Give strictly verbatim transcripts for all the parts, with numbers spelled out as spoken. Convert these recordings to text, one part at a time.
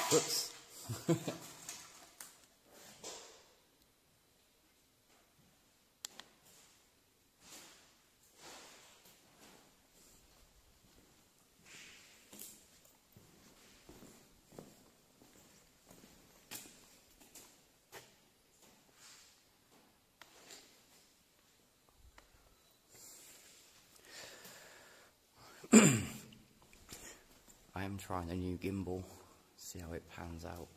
Whoops. I am trying a new gimbal, see how it pans out.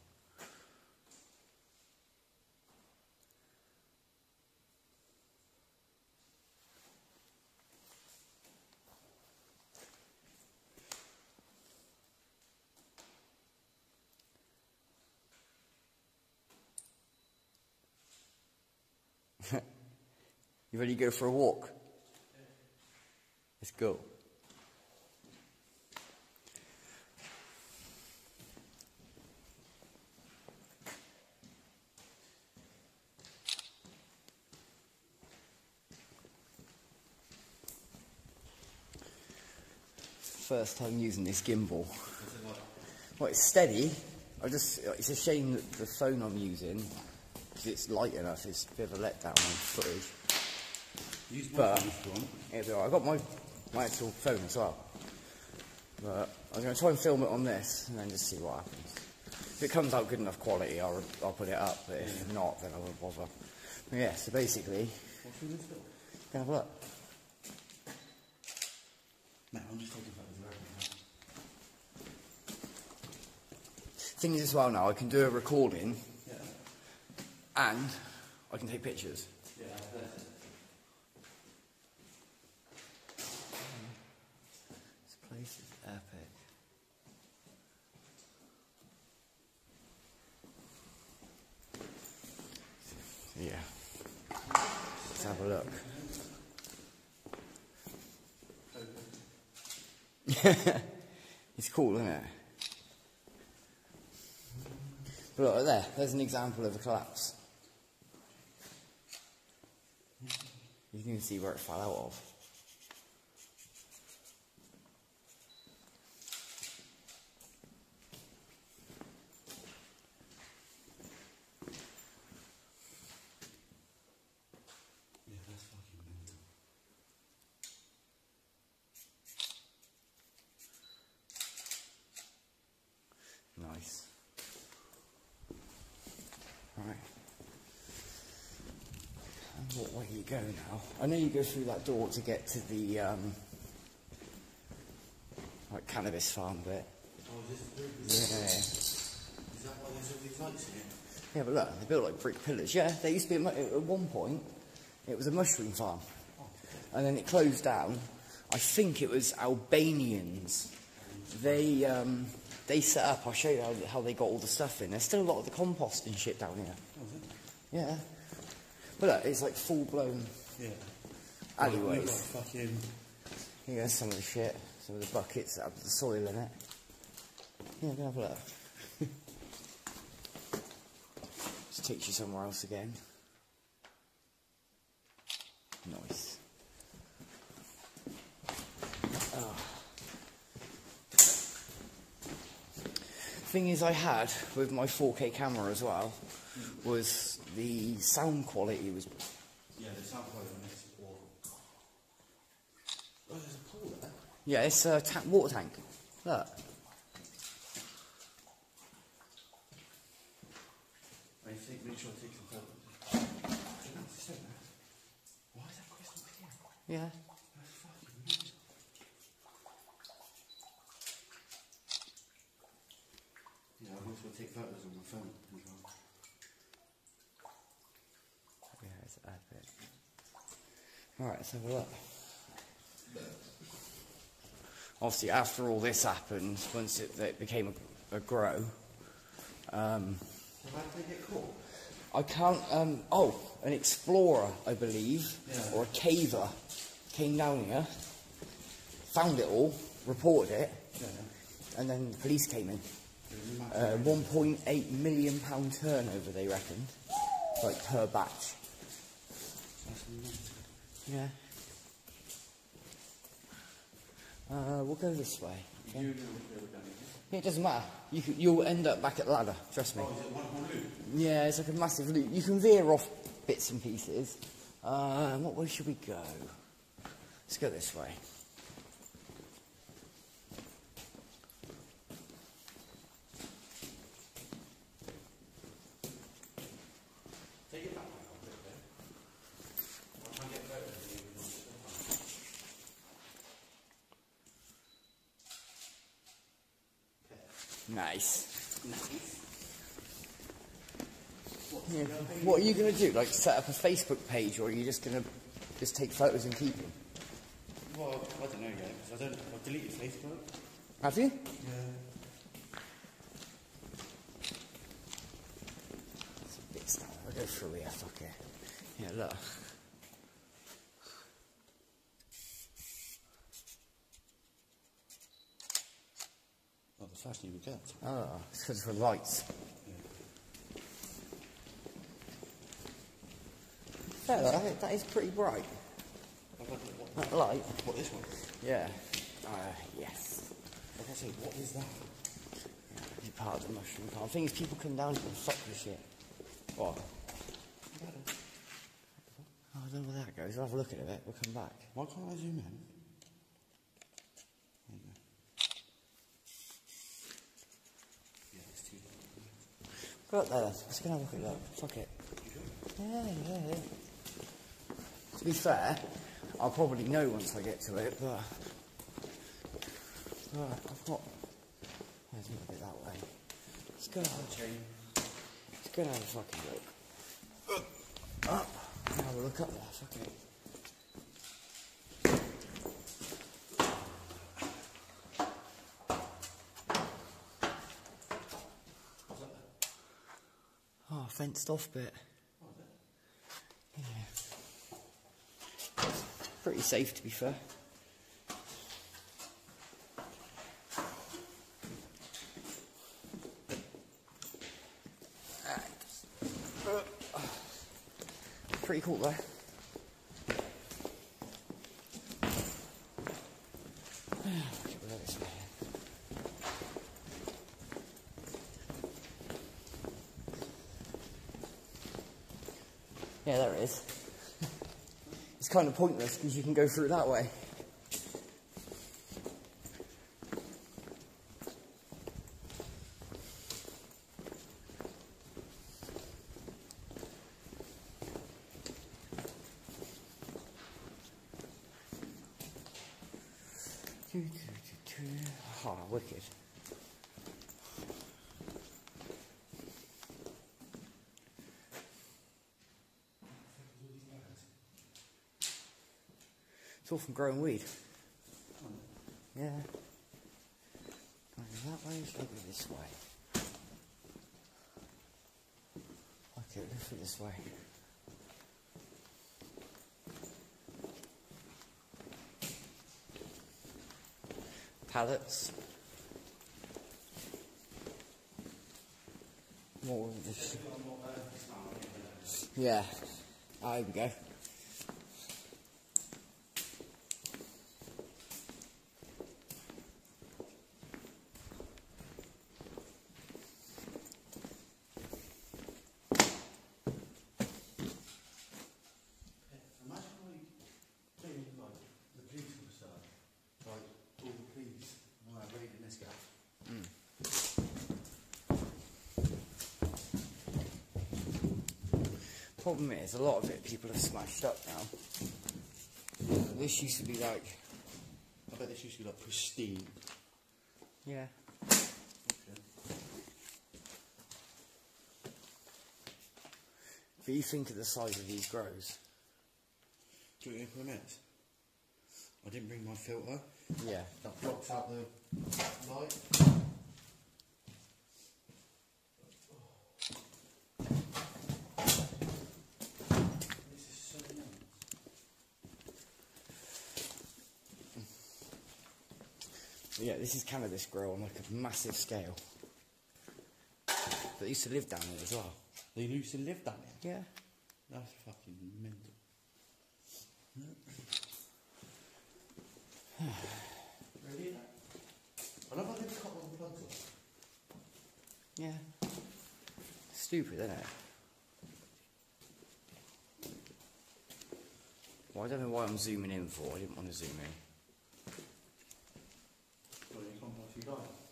You ready to go for a walk? Let's go. First time using this gimbal. Well, it's steady. I just, it's a shame that the phone I'm using, because it's light enough, it's a bit of a letdown on footage. Use my but phone. it'll be alright. I've got my, my actual phone as well. But I'm going to try and film it on this and then just see what happens. If it comes out good enough quality, I'll, I'll put it up, but if yeah. not, then I won't bother. But yeah, so basically, what's in this film? Can I have a look? No, I'm just talking about the record. Thing is as well now, I can do a recording yeah. and I can take pictures. Yeah, that's it. This place is epic. Yeah. Let's have a look. It's cool, isn't it? But look, there, there's an example of a collapse. You can see where it fell out of. Yeah, that's fucking mental. Nice. Right. And what way you go now? I know you go through that door to get to the um, like cannabis farm bit. Oh, is this Yeah. Is that why there's all these lights in here? Yeah, but look, they built like brick pillars. Yeah, they used to be a mu at one point. It was a mushroom farm, Oh. and then it closed down. I think it was Albanians. They um, they set up. I'll show you how, how they got all the stuff in. There's still a lot of the compost and shit down here. Oh, is it? Yeah, but look, it's like full blown. Yeah. Alleyways. Like fucking. Here's some of the shit, some of the buckets that have the soil in it. Yeah, go have a look. Just takes you somewhere else again. Nice. Oh. Thing is, I had with my four K camera as well was the sound quality was. Yeah, the sound quality makes it awful. Oh, there's a pool there. Yeah, it's a ta water tank. Look. I think, make sure I take some photos. Why is that crystal clear? Yeah. That's fucking mental. Yeah, I also take photos on my phone as well. Yeah, it's epic. Alright, let's have a look. Obviously, after all this happened, once it, it became a, a grow, um, So how did they get caught? I can't, um, oh, an explorer, I believe, Yeah. or a caver, came down here, found it all, reported it, Yeah. and then the police came in. Uh, one point eight million pound turnover, they reckoned, like per batch. That's mental. Yeah. Uh, we'll go this way. You know which way we're going, yeah? It doesn't matter. You can, you'll end up back at the ladder, trust me. Oh, is it one whole loop? Yeah, it's like a massive loop. You can veer off bits and pieces. Uh, what way should we go? Let's go this way. Take it back a bit there. I'll try and get photos of you. Nice. Nice. Yeah. What are you going to do? Like set up a Facebook page, or are you just going to just take photos and keep them? Well, I don't know yet, because I don't. I've deleted Facebook. Have you? Yeah. It's a bit stuff. I'll go through here, fuck it. Yeah, look. Oh, the flash you would get. Oh, it's because of the lights. Yeah, that, that is pretty bright. What, That light. what, this one? Yeah. Uh, yes. Like I say, what is that? It's part of the mushroom farm. Thing is, people come down here and fuck with shit. What? Oh, I don't know where that goes. We'll have a look at it. We'll come back. Why can't I zoom in? There you go. Yeah, it's too Go up there. Let's go and have a look at that. Fuck it. Yeah, yeah, yeah. To be fair, I'll probably know once I get to it, but... Right, I've got... There's a little bit that way. Let's go and have a chain. Let's go and have a fucking look. Up. And have a look up there, fuck it. Oh, fenced off bit. Yeah. Pretty safe, to be fair. Pretty cool though. Yeah, there it is. It's kind of pointless because you can go through that way. Oh, wicked. It's all from growing weed. Yeah. Can I go that way or should I go this way? Okay, go through this way. Pallets. More of this. Yeah. Ah, here we go. Problem is, a lot of it people have smashed up now. This used to be like... I bet this used to be like pristine. Yeah. Okay. But you think of the size of these grows. Do you want me to minutes? I didn't bring my filter. Yeah. That blocks out the light. Yeah, this is cannabis grow on like a massive scale. They used to live down here as well. They used to live down here? Yeah. That's fucking mental. Ready? I love how they cut all the plugs off. Yeah. Stupid, isn't it? Well, I don't know why I'm zooming in for. I didn't want to zoom in. Well, you can't watch you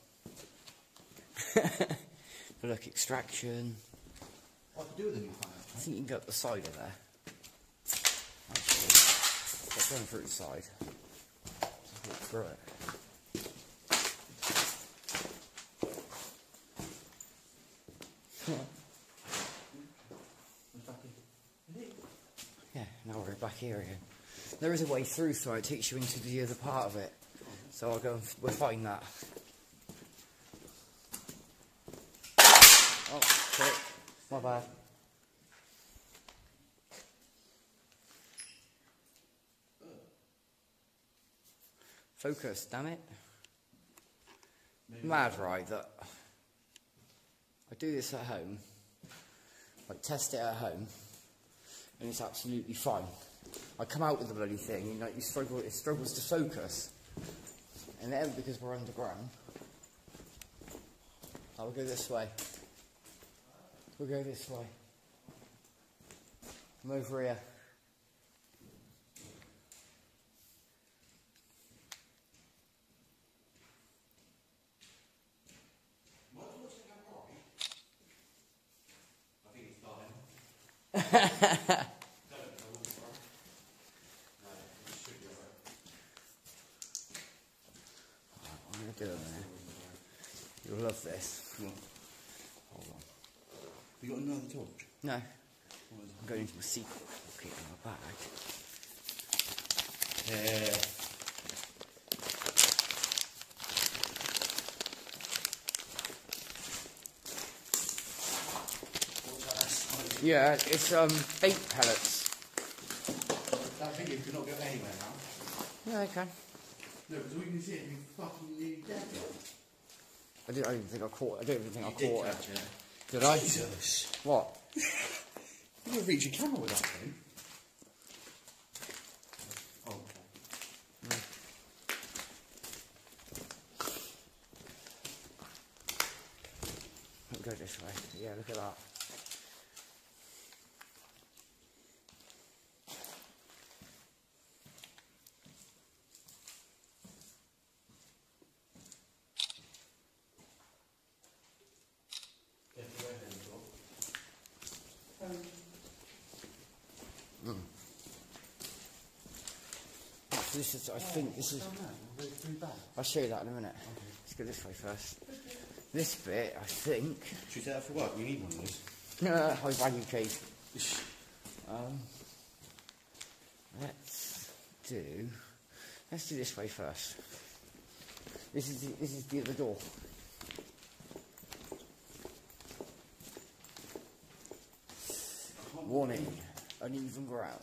guys. But look, extraction. What to do with the new fan? I think you can go up the side of there. Actually, stop going through the side. Just walk through it. Yeah, now we're back here again. There is a way through, so it takes you into the other part of it. So I'll go and we'll find that. Oh, shit. My bad. Focus, damn it. Mad, right, that I do this at home, I test it at home, and it's absolutely fine. I come out with the bloody thing, and like, you struggle, it struggles to focus, and then because we're underground, I'll go this way. We'll go this way. I'm over here. I'm going to do it, man. You'll love this. Come on. Hold on. You got another torch? No. I'm going into a secret pocket in my bag. Yeah. Yeah, it's um bait pellets. That video cannot go anywhere now. Yeah, I can. No, because we can see it, you fucking nearly dead. I, did, I don't even think I caught. I don't even think You I did caught it. catch it. Did I? Jesus. What? You can reach your camera with that thing. Oh, okay. Let me go this way. Yeah, look at that. Mm. This is, I think this is. I'll show you that in a minute. Okay. Let's go this way first. This bit, I think. Should we set up for work? We need one of those. High value cake. Um, let's do. Let's do this way first. This is the, this is the other door. Warning, uneven ground.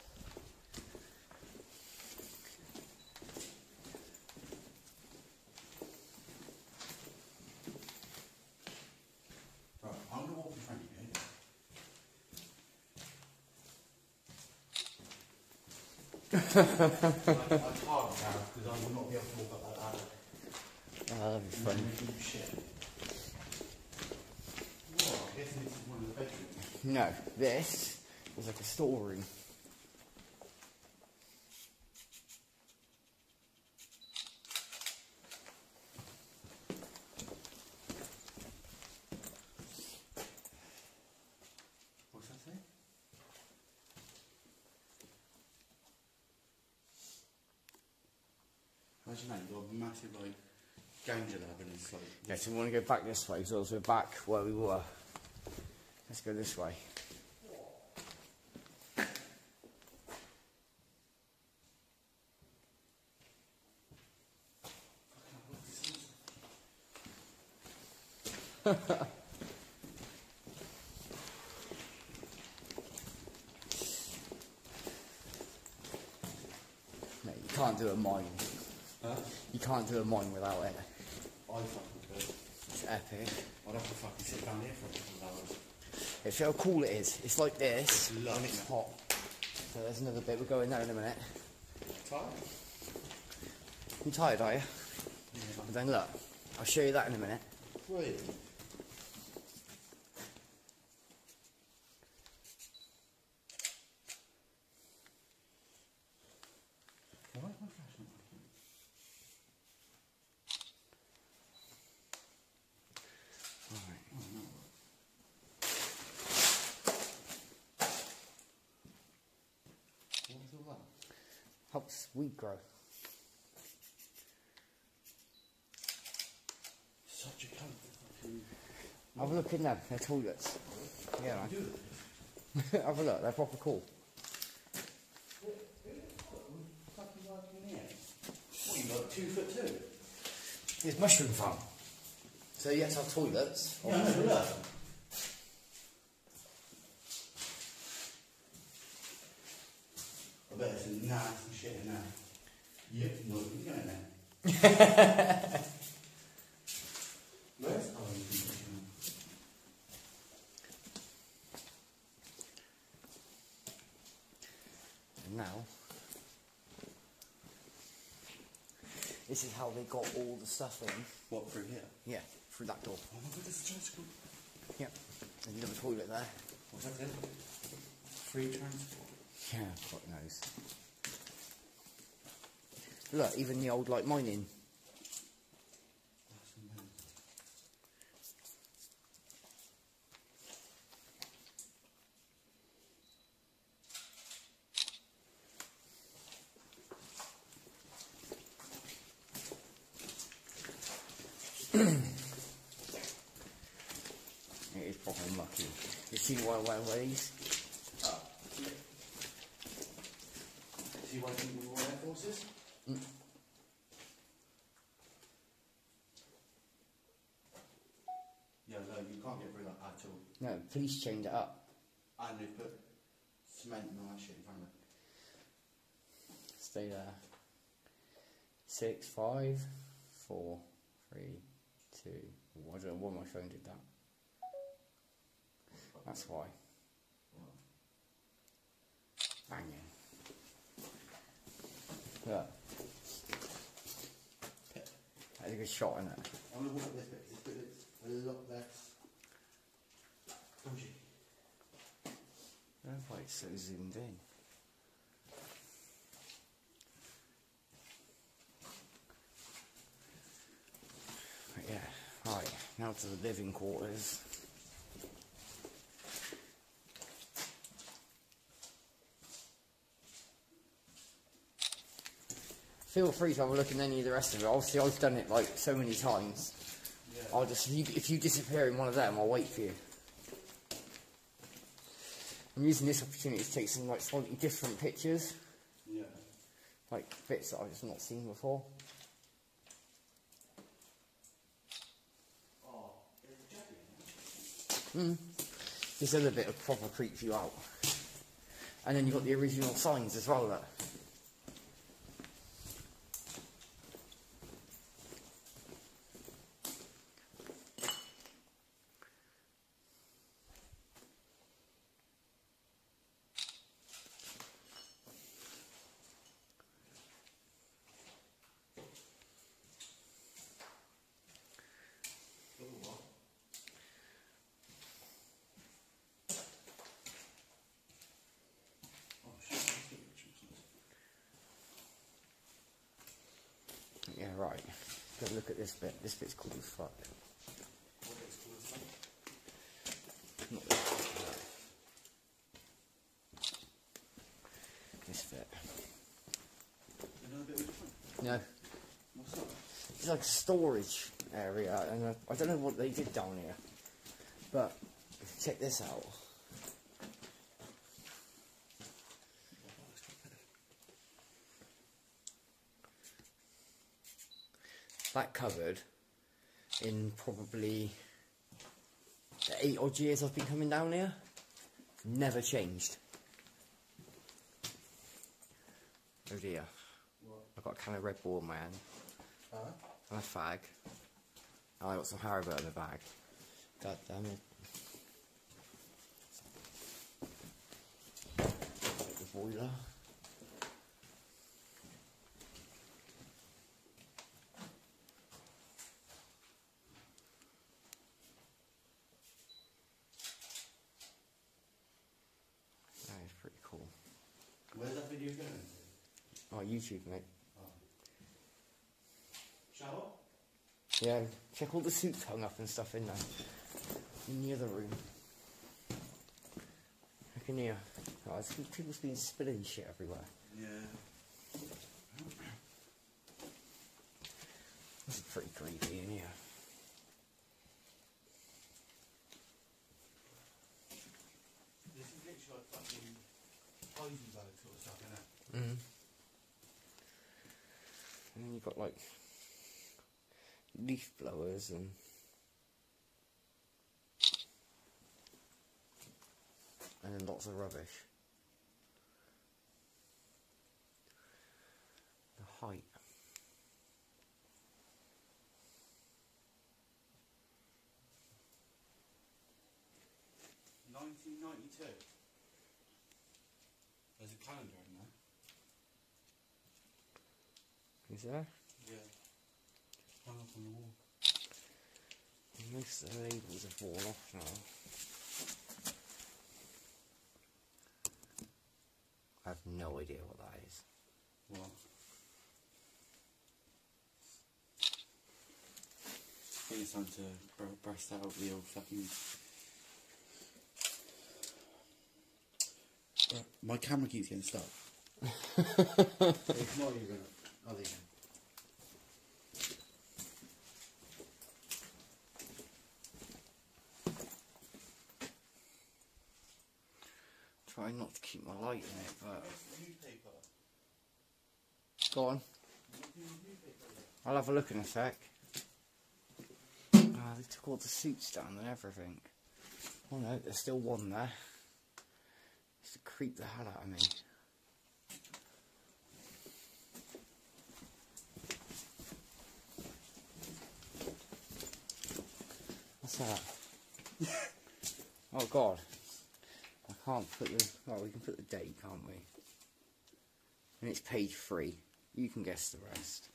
Right, I'm going to walk in front of you. It's hard now because I will not be able to walk up that ladder. Oh, that'd be fun. Shit. Whoa, I guess this is one of the bedrooms. No, this is like a storeroom. What's that say? Imagine that, you've got a massive like ganja lab and it's like... Yeah, so we want to go back this way because we're back where we were. Let's go this way. Mate, you can't do a mine. Huh? You can't do a mine without it. I fucking could. It's epic. I'd have to fucking sit down here for a couple of hours. It's how cool it is. It's like this, It's lovely. and it's hot. So there's another bit. We'll go in there in a minute. Tired? You tired, are you? Yeah. Then look, I'll show you that in a minute. Really? Helps weed grow. Such a cunt. Have a look in them, they're toilets. Yeah, man. Do Have a look, they're proper cool. Fucking working in here. What, you got two foot two? It's mushroom farm. So yes, have toilets. Yeah, no, look. I bet it's a nasty shit in there. Yep, no, you go in there. Where's our conditioner? And now, this is how they got all the stuff in. What, through here? Yeah, through that door. Oh my god, there's a transport. Yep. There's another toilet there. What's that then? Free transport. Yeah, God knows. Look, even the old like mining. That's amazing. It is proper mucky. You see why I wear these? Oh. See why people wear Air Forces? Mm. Yeah, no, you can't get through that at all. No, police chained it up. And they've put cement and all that shit in front of it. Stay there. Six, five, four, three, two. Oh, I don't know why my phone did that. That's why. Banging. Look. That's a good shot, isn't it? I'm going to walk up this bit, because this bit looks a lot less dodgy. I don't know why it's so zoomed in. But yeah, right, now to the living quarters. Feel free to have a look at any of the rest of it. Obviously, I've done it like so many times. Yeah. I'll just, if you, if you disappear in one of them, I'll wait for you. I'm using this opportunity to take some like slightly different pictures, Yeah. like bits that I've just not seen before. Oh, there's a jacket in there. Mm. This other bit of proper creeps you out. And then you've got the original signs as well, look. Yeah, right. Go look at this bit. This bit's cool as fuck. What is cool as fuck? Not this bit. This bit. Another bit of fun. No. What's that? It's like a storage area, and uh, I don't know what they did down here. But, check this out. That cupboard, in probably the eight odd years I've been coming down here, never changed. Oh dear. What? I've got a can of Red Bull in my hand, Huh? and a fag, and I got some Haribo in the bag. God damn it. The boiler. That is pretty cool. Where's that video going? Oh, YouTube, mate. Oh. Shower? Yeah, check all the suits hung up and stuff in there. In the other room. I can hear. Oh, it's, people's been spilling shit everywhere. Yeah. pretty creepy in here. This is literally like fucking Heisenberg sort of stuff, isn't it? Mm. And then you've got like leaf blowers and and then lots of rubbish. The height. nineteen ninety-two. There's a calendar in there. Is there? Yeah. Hung up on the wall. Most of the labels have worn off now. I have no idea what that is. What? I think it's time to br breast out the old fucking... Uh, my camera keeps getting stuck. It's not even... Oh, there you go. Try not to keep my light in it, but... Go on. I'll have a look in a sec. Ah, they took all the suits down and everything. Oh no, there's still one there. Used to creep the hell out of me. What's that? Oh god. I can't put the... Well, we can put the date, can't we? And it's page three. You can guess the rest.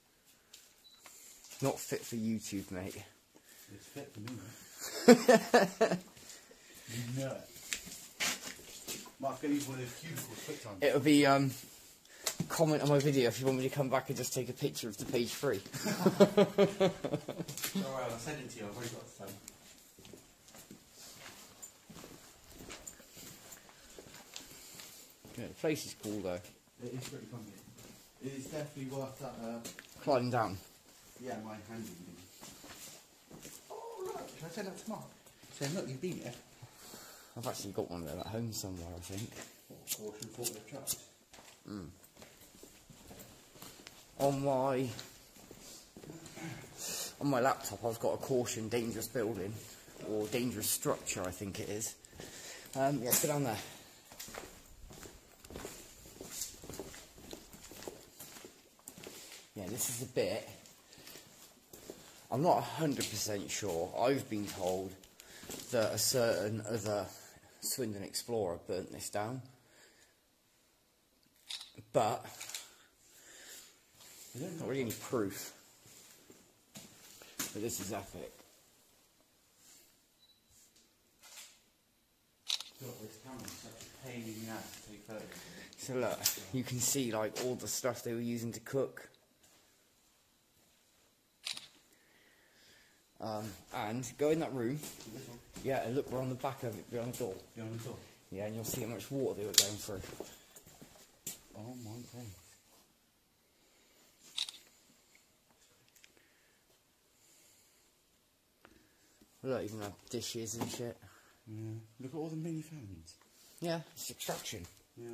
Not fit for YouTube, mate. It's fit for me, mate. You know it. Mark, go use one of those cubicles quick time. It'll be, um... comment on my video if you want me to come back and just take a picture of the page three. Alright, I'll send it to you. I've already got some. Yeah, the place is cool though. It is pretty funny. It is definitely worth that, uh... Climb down. Yeah, my handy thing. Oh, look! Should I send that to Mark? Saying, look, you've been here. I've actually got one of them at home somewhere, I think. What, caution forklift trucks? Mm. On my... On my laptop I've got a caution dangerous building. Or dangerous structure, I think it is. Um, yeah, let's go down there. Yeah, this is the bit. I'm not one hundred percent sure. I've been told that a certain other Swindon explorer burnt this down. But, there's not really any proof. But this is epic. God, this camera's such a pain in the ass to take photos of it. So look, you can see like all the stuff they were using to cook. Um, and go in that room. This one? Yeah, and look around the back of it, behind the door. Behind the door? Yeah, and you'll see how much water they were going through. Oh my god. Look, even have dishes and shit. Yeah. Look at all the mini fans. Yeah, it's extraction. Yeah.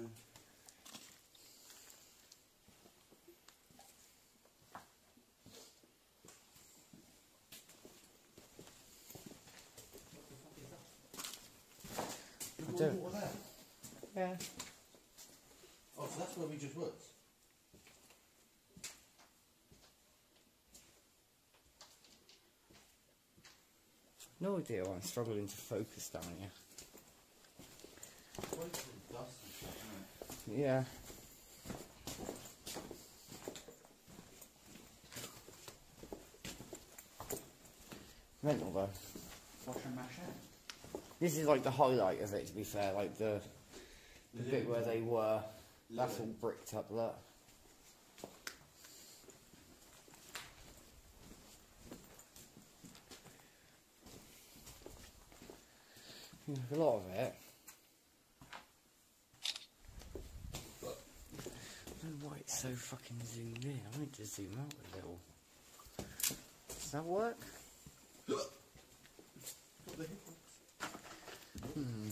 I Look don't- at all the water there. Yeah. Oh, so that's where we just was. No idea why I'm struggling to focus down here. Quite a bit of dust and stuff, isn't it? Yeah. Mental though. Wash and mash out. This is like the highlight of it, to be fair. Like the, the bit where they were. That's all bricked up, look. A lot of it. I don't know why it's so fucking zoomed in. I need to zoom out a little. Does that work? Hmm.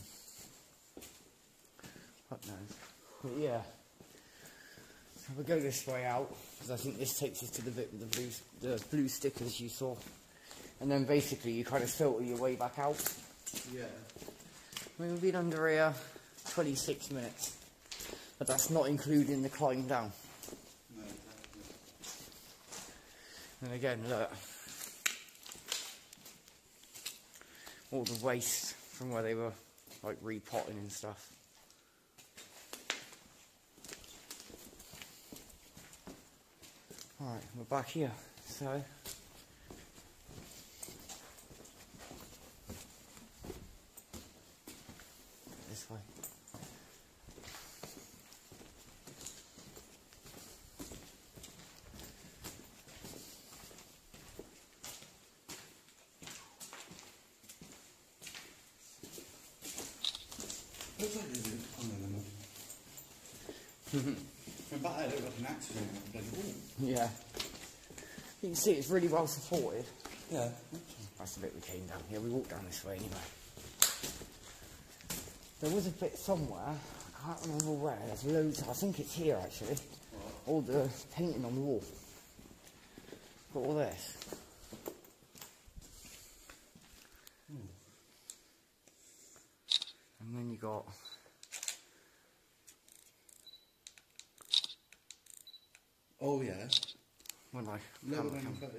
Fuck knows. But yeah. So we'll go this way out, because I think this takes us to the bit with the blue, the blue stickers you saw. And then basically you kind of filter your way back out. Yeah. I mean, we've been under here twenty-six minutes. But that's not including the climb down. No, exactly. And again, look. All the waste from where they were like repotting and stuff. Alright, we're back here. So this way. Looks like there's a ton of them. From back there, it looked like an accident. Like, ooh. Yeah. You can see it's really well supported. Yeah. That's the bit we came down. Yeah, we walked down this way anyway. There was a bit somewhere, I can't remember where, there's loads, I think it's here actually. What? All the painting on the wall. Got all this. Hmm. And then you got Oh yeah. when I No, camera no, cam- no.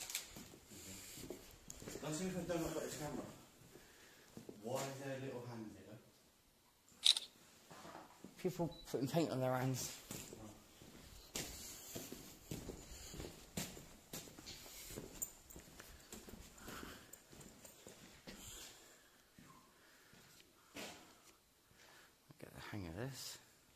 Let's see if I don't look at this camera. Why is there little hands here? people putting paint on their hands. Get the hang of this.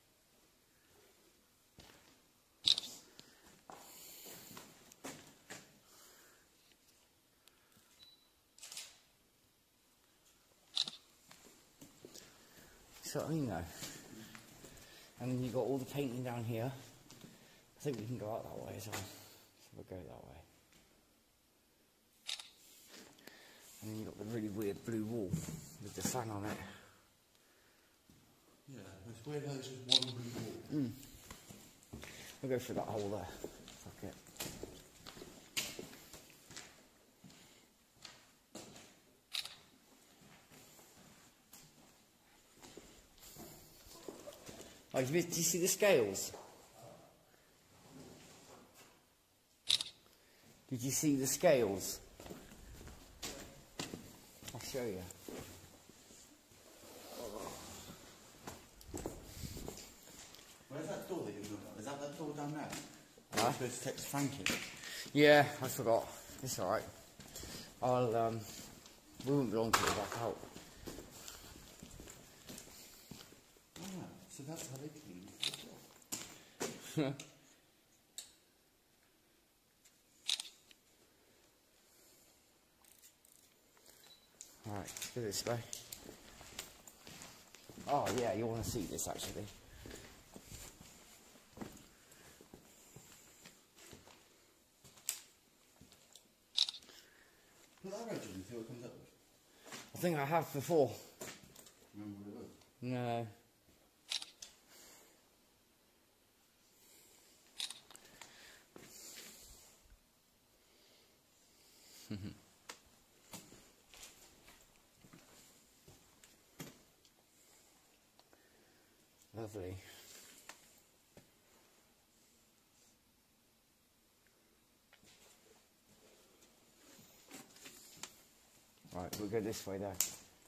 So I mean though. And then you've got all the painting down here. I think we can go out that way as well. So we'll go that way. And then you've got the really weird blue wall with the fan on it. Yeah, it's weird how there's just one blue wall. Mm. We'll go through that hole there. Fuck it. Oh, do you see the scales? Did you see the scales? I'll show you. Where's that door that you're looking at? Is that that door down there? Huh? I'm supposed to text Frankie. Yeah, I forgot. It's alright. I'll, um, we won't be long till we're back out. Ah, so that's how they clean the door. Alright, go this way. Oh yeah, you want to see this actually. Put that red on and see what it comes up with. I think I have before. Remember what it was? No. Lovely. Right, we'll go this way there.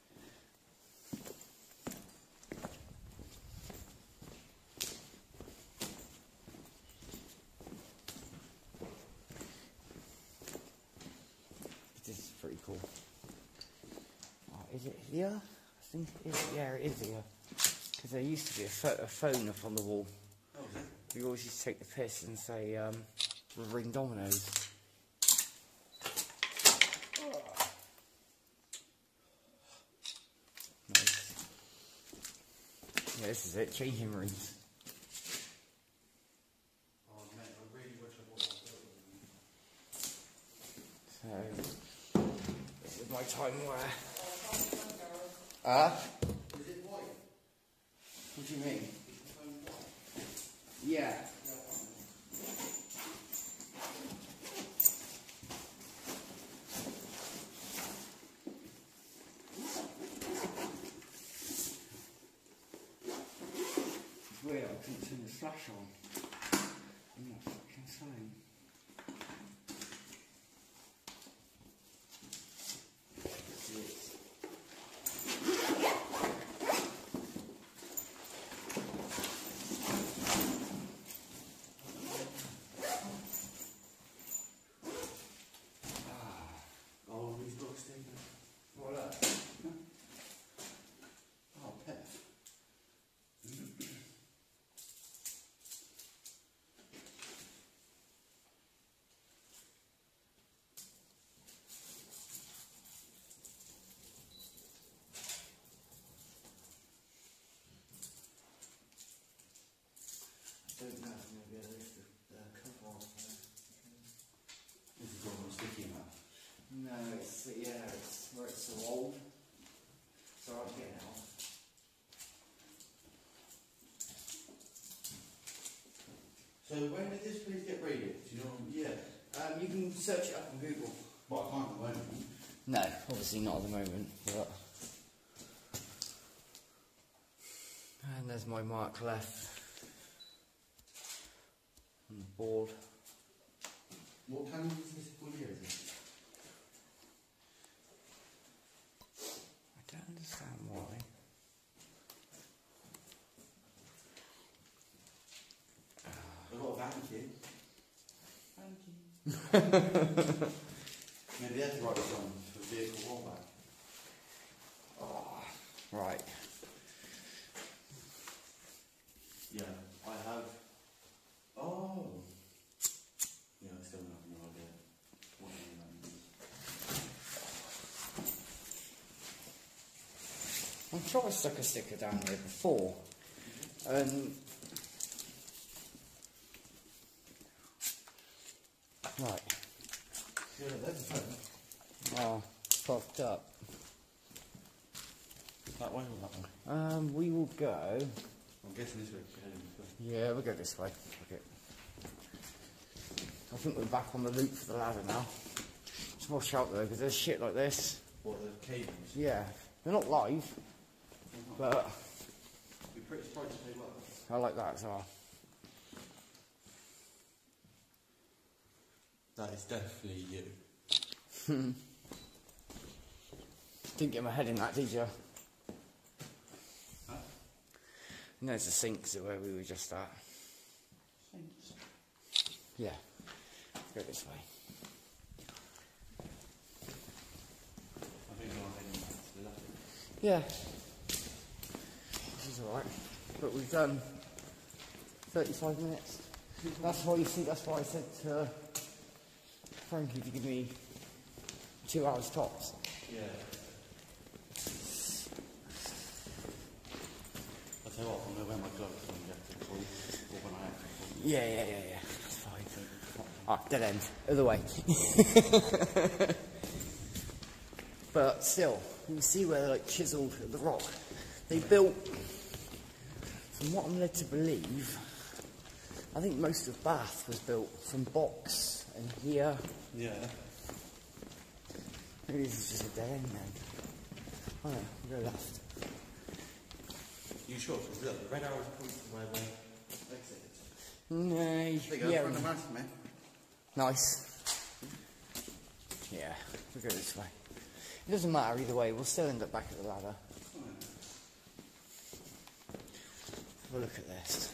This is pretty cool. Oh, is it here? I think it is. Yeah, it is here. Because there used to be a, pho a phone up on the wall. Oh, is it? We always used to take the piss and say, um, we'll ring dominoes. Nice. Yeah, this is it, changing rooms. Oh, mate, I really wish I bought that door. So, this is my time where. Ah? Uh? Is it white? What do you mean? Yeah. It's weird, I couldn't turn the flash on. I'm not fucking saying. I don't know if I'm going to be able to lift the uh, cover off there. Is it got sticky enough? No, it's, yeah, it's where it's so old. So I'll get it off. So when did this place get raided? Do you know? Yeah. Um, you can search it up on Google. But I can't at the moment. No, obviously not at the moment, but... And there's my mark left. On the board. What kind of business full year is it? I don't understand why. I've got a vanity. Vanity. Maybe that's the right one for vehicle rollback. Oh, right. Yeah, I have. Oh. Yeah, I still have no idea what any of that means. I'm sure I stuck a sticker down here before. Um, right. Yeah, there's a phone. Oh, fucked up. That way or that way? Um, we will go. I'm guessing this way. Yeah, we'll go this way. Okay. I think we're back on the loop for the ladder now. Just watch out though, because there's shit like this. What, the cables? Yeah, they're not live, They're not. but You're pretty surprised if they were. I like that as well. That is definitely you. Didn't get my head in that, did you? Huh? And there's the sinks where we were just at. Thanks. Yeah, go this way. I think you're heading back to the left. Yeah, this is alright. But we've done thirty-five minutes. That's why you see, that's why I said to Frankie to give me two hours tops. Yeah. I'll tell you what, I'm going to wear my gloves when you have to call, or when I have to call. Yeah, yeah, yeah, yeah. That's fine. Ah, dead end. Other way. But still, you can see where they're like chiselled at the rock. They built, from what I'm led to believe, I think most of Bath was built from box and here. Yeah. Maybe this is just a dead end then. Oh no, we'll go left. You sure? Because look, the red arrows point to where the exit is. No, There you go, yeah. front of the mask, mate. Nice. Yeah, we'll go this way. It doesn't matter either way, we'll still end up back at the ladder. Have a look at this.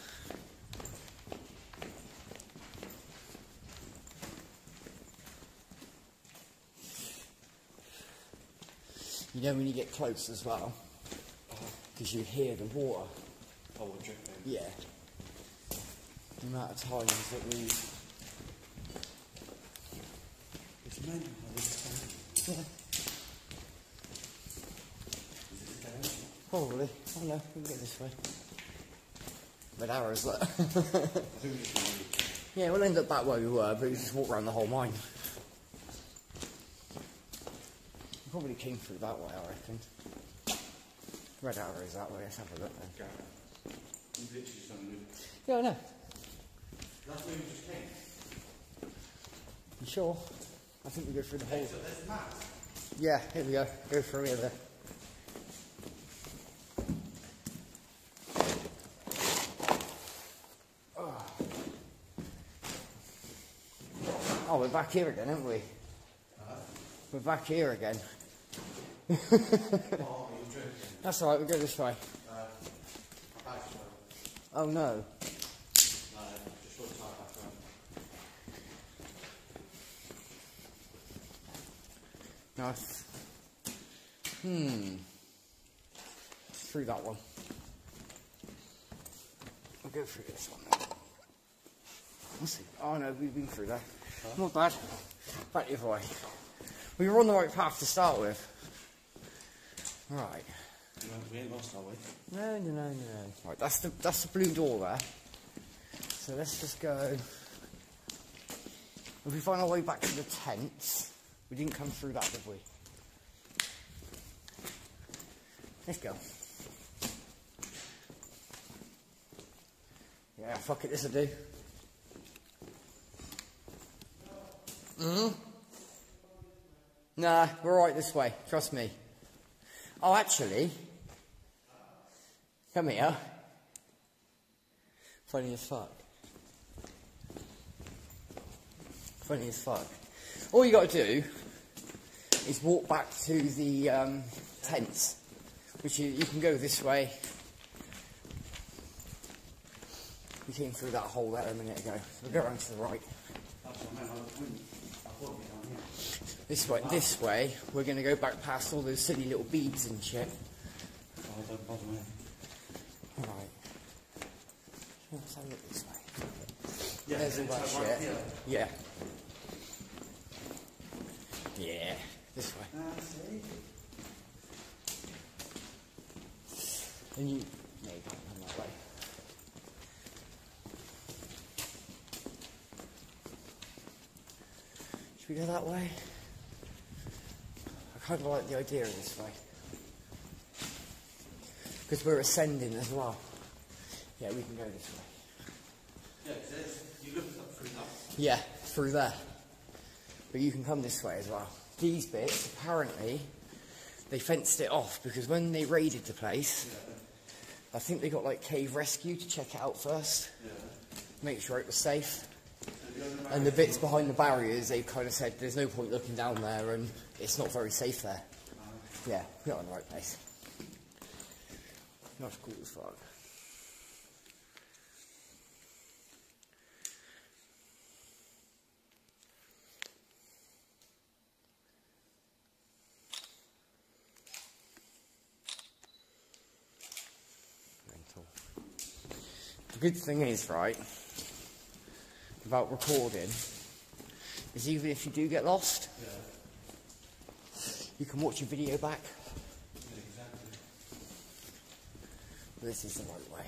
You know when you get close as well, because you hear the water. Oh, we're dripping. Yeah. The amount of times that we... It's mental how this is Yeah. Is this a dead end? Probably. Oh no, we'll go this way. But arrows, look. I think we just need Yeah, we'll end up back where we were, but we just walk around the whole mine. Probably came through that way, I reckon. Red arrow is that way, let's have a look then. Okay. You literally just done a loop. Yeah, I know. That's where you just came. You sure? I think we go through the whole... So there's the map. Yeah, here we go. Go through here there. Oh. Oh, we're back here again, aren't we? Uh-huh. We're back here again. Oh, you're joking. That's alright, we go this way. Uh, my bag's full. Oh no. No, just want to tie it back around. Nice. Hmm. Through that one. We'll go through this one then. Let's see. Oh no, we've been through there. Huh? Not bad. Back the other way. We were on the right path to start with. Right. We ain't lost our way. No, no, no, no, no. Right, that's the that's the blue door there. So let's just go. If we find our way back to the tents, we didn't come through that, did we? Let's go. Yeah, fuck it, this'll do. Mm-hmm. Nah, we're right this way, trust me. Oh, actually, come here. Funny as fuck. Funny as fuck. All you got to do is walk back to the um, tents, which you, you can go this way. We came through that hole there a minute ago. So we'll go around to the right. That's what I meant. I wouldn't. I thought it'd be down here. This way, this way, we're going to go back past all those silly little beads and shit. Oh, don't bother me. Right. Let's have a look this way. Yeah, There's all it's that like right shit. here. Yeah. Yeah, this way. That's it. And you... No, you can't come that way. Should we go that way? I kind of like the idea of this way. Because we're ascending as well. Yeah, we can go this way. Yeah, because you look up through that. Yeah, through there. But you can come this way as well. These bits, apparently, they fenced it off because when they raided the place, Yeah. I think they got like cave rescue to check it out first, Yeah. make sure it was safe. So the other And the bits behind the barriers, they've kind of said there's no point looking down there and it's not very safe there. Yeah, we're not in the right place. That's cool as fuck. Mental. The good thing is, right, about recording, is even if you do get lost, Yeah. you can watch your video back. Yeah, exactly. This is the right way.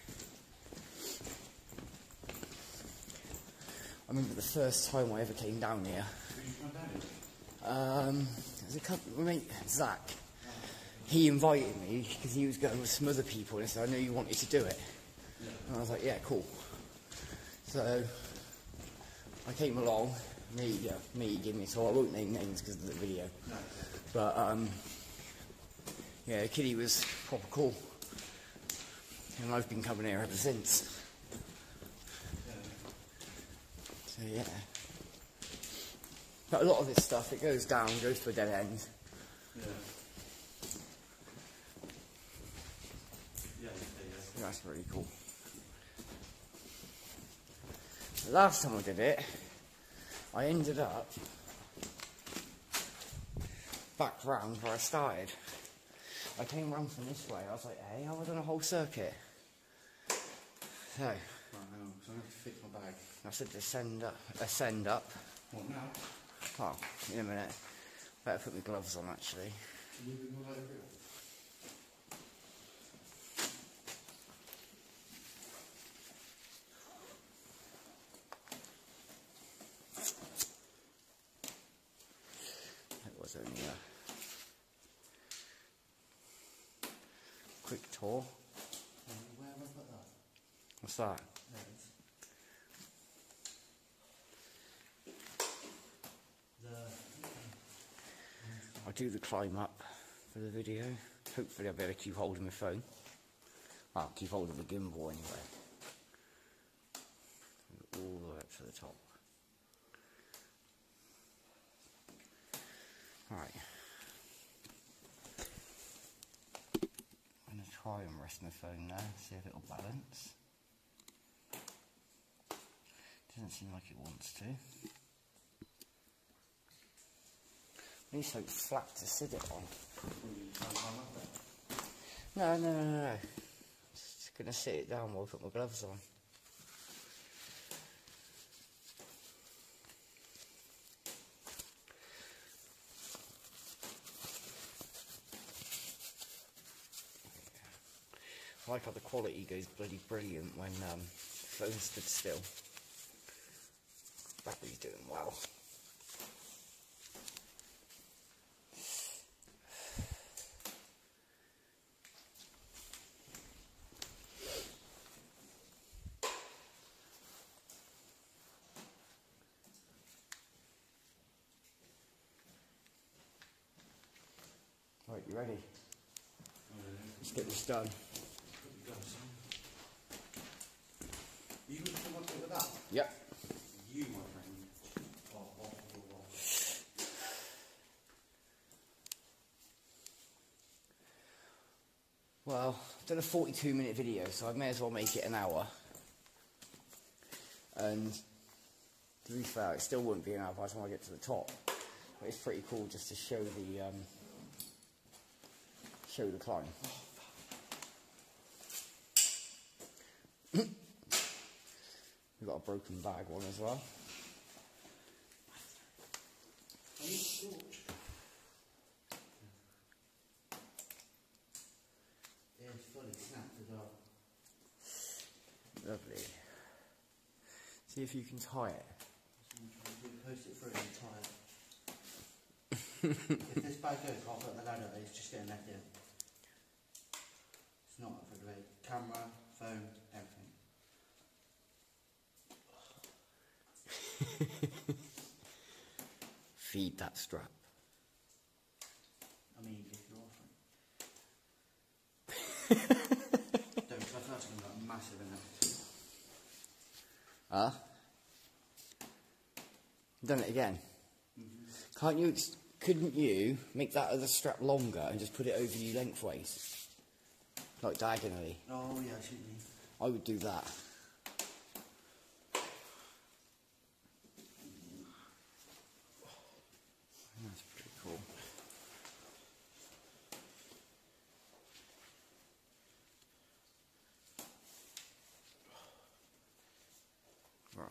I remember the first time I ever came down here. Did you come down here? Um, there's a couple, my mate Zach. He invited me because he was going with some other people and he said, I know you wanted to do it. Yeah. And I was like, yeah, cool. So I came along. Me, yeah, me gave me, so I won't name names because of the video. No. But um, yeah, Kitty was proper cool. And I've been coming here ever since. Yeah. So yeah. But a lot of this stuff, it goes down, goes to a dead end. Yeah. Yeah, yeah. That's really cool. The last time I did it, I ended up back round where I started. I came round from this way, I was like, hey, I've done a whole circuit. So, Right, hang on, because I have to fix my bag. I said descend up, ascend up. What now? Oh, in a minute. Better put my gloves on actually. Can you move over here? It was only a quick tour. Where have I put that? What's that? There it is. I'll do the climb up for the video. Hopefully I'll be able to keep hold of my phone. Well, keep hold of the gimbal anyway. All the way up to the top. Right. I'm going to try and rest my phone now, see if it'll balance. Doesn't seem like it wants to. I need something flat to sit it on. No, no, no, no. Just going to sit it down while I put my gloves on. I like how the quality goes bloody brilliant when um, the phone stood still. Battery's doing well. Right, you ready? Let's get this done. You would come up with that? Yep. You, my friend. Oh, oh, oh, oh. Well, I've done a forty-two minute video, so I may as well make it an hour. And to be fair, it still wouldn't be an hour by the time I get to the top. But it's pretty cool just to show the um, show the climb. We've got a broken bag one as well. Are you sure? Yeah, it's fully snapped as well. Lovely. See if you can tie it. Post it through and tie it. If this bag goes, I'll put the ladder, it's just getting left in. It's not up for debate. Camera, phone, everything. Feed that strap. I mean, if you're offering. Don't, because I feel like it's going to be massive in it. Huh? Done it again. Mm-hmm. Can't you, ex couldn't you make that other strap longer and just put it over you lengthways? Like diagonally. Oh, yeah, shouldn't you? I would do that. That's pretty cool. Right.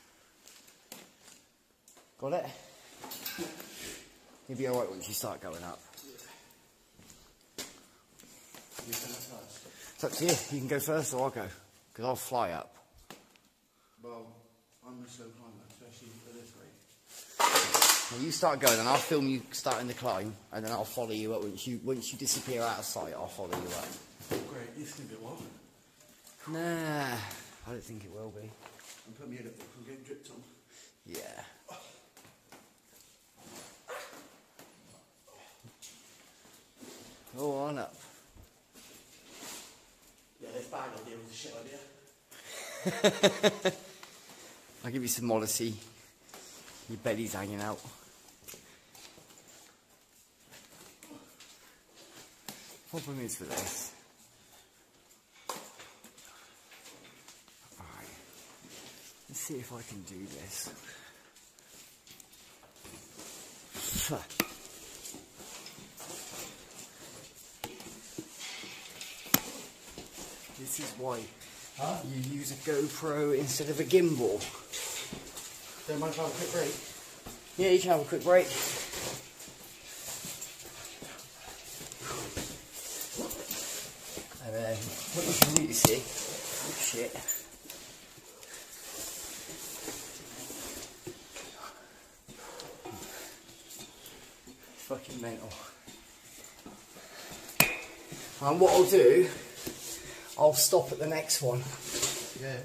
Got it? You'll be alright once you start going up. You can go first. It's up to you. You can go first or I'll go. Because I'll fly up. Well, I'm a slow climber, especially for this rate. Well, you start going and I'll film you starting the climb and then I'll follow you up. Once you, once you disappear out of sight, I'll follow you up. Great, this is going to be wild. Nah, I don't think it will be. And put me in it from getting dripped on. Yeah. Go on up. Yeah, this bag idea was a shit idea. I'll give you some modesty. Your belly's hanging out. Problem is with this. Alright. Let's see if I can do this. This is why huh? you use a GoPro instead of a gimbal. Don't mind if I have a quick break? Yeah, you can have a quick break. And then what you can do, you see, oh shit. Fucking mental. And what I'll do, I'll stop at the next one. Yeah.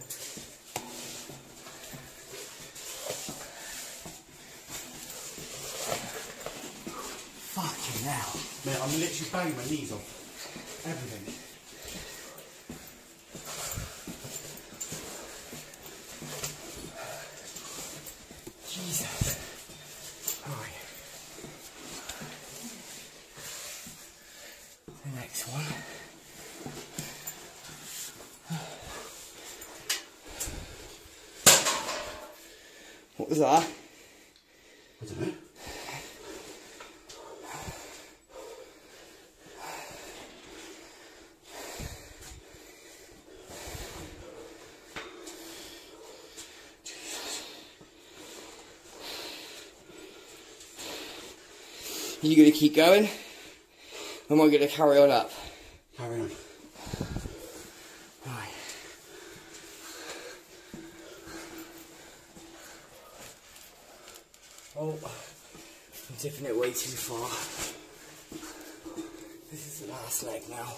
Fucking hell. Mate, I'm literally banging my knees off. Everything. Jesus. Right. The next one. What was that? I don't know. Are you going to keep going? Or am I going to carry on up? Carry on. Right. Oh, I'm dipping it way too far. This is the last leg now.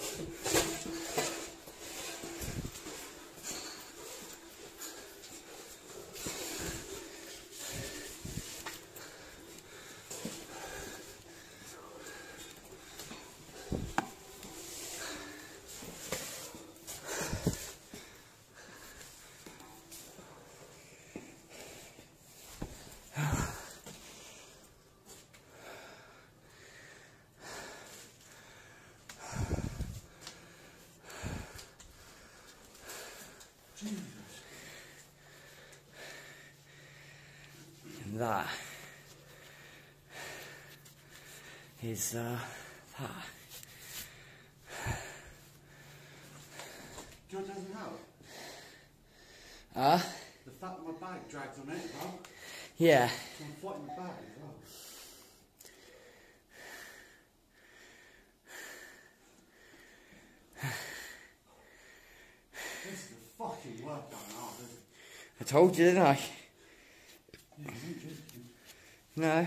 And that is uh, that. Do you want to doesn't help? Uh? The fact that my bag drags on it, well. Yeah. So I'm fighting my bag as well. This is the fucking work going on, isn't it? I told you, didn't I? Yeah, you ain't joking. No.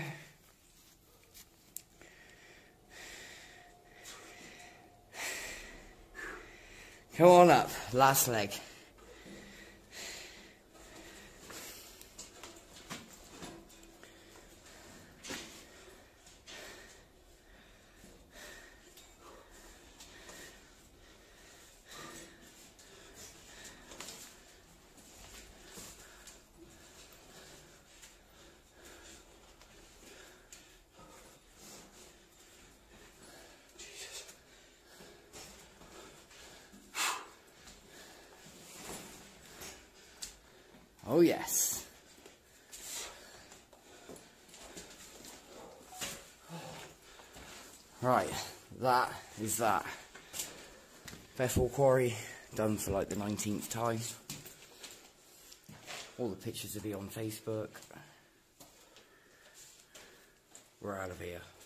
Come on up, last leg. Oh yes. Right, that is that. Bethel Quarry, done for like the nineteenth time. All the pictures will be on Facebook. We're out of here.